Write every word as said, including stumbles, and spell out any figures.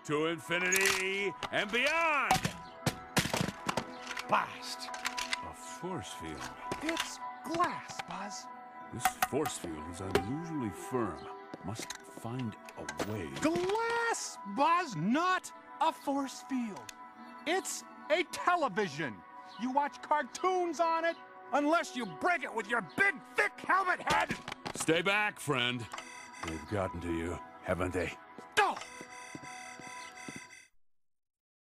to infinity and beyond! Blast! A force field. It's glass, Buzz. This force field is unusually firm. Must find a way. Glass, Buzz, not a force field. It's a television. You watch cartoons on it, unless you break it with your big, thick helmet head. Stay back, friend. They've gotten to you, haven't they? Oh!